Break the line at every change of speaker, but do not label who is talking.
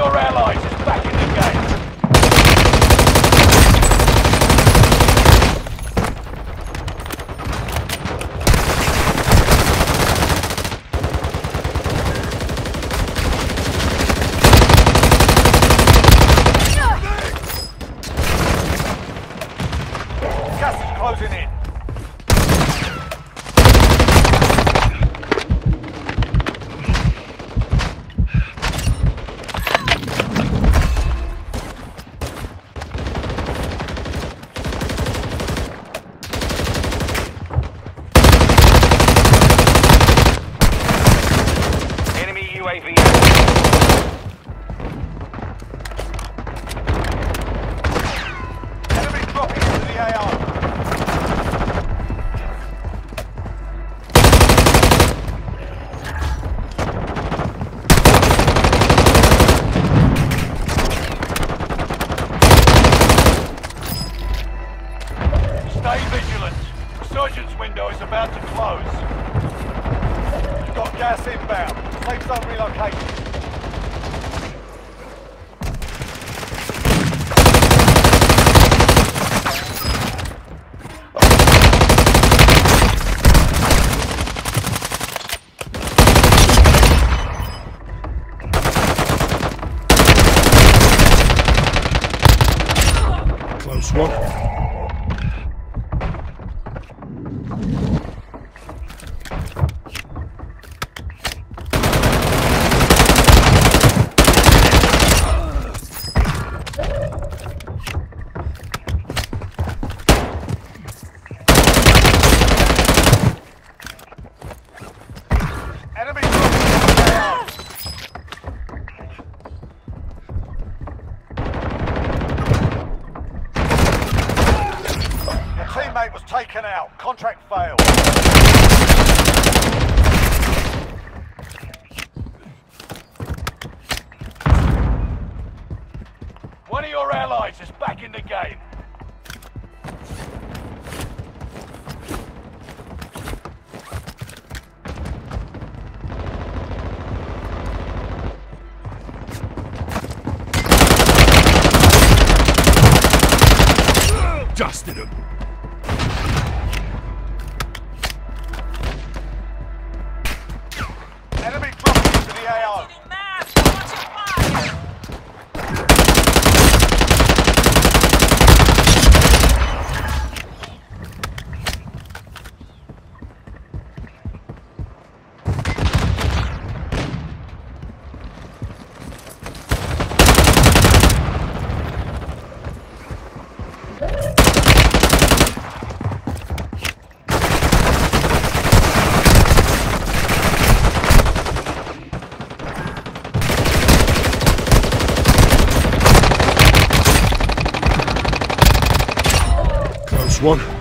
your allies is back in the game. Gas is closing in. UAV. Enemy dropping into the AR. Stay vigilant. Resurgence window is about to close. You've got gas inbound. Safe zone relocation.
Close one.
Enemy dropping into the AR. Your teammate was taken out. Contract failed. One of your allies is back in the game.
Dusted him.
Enemy dropping into the AO.
Close one.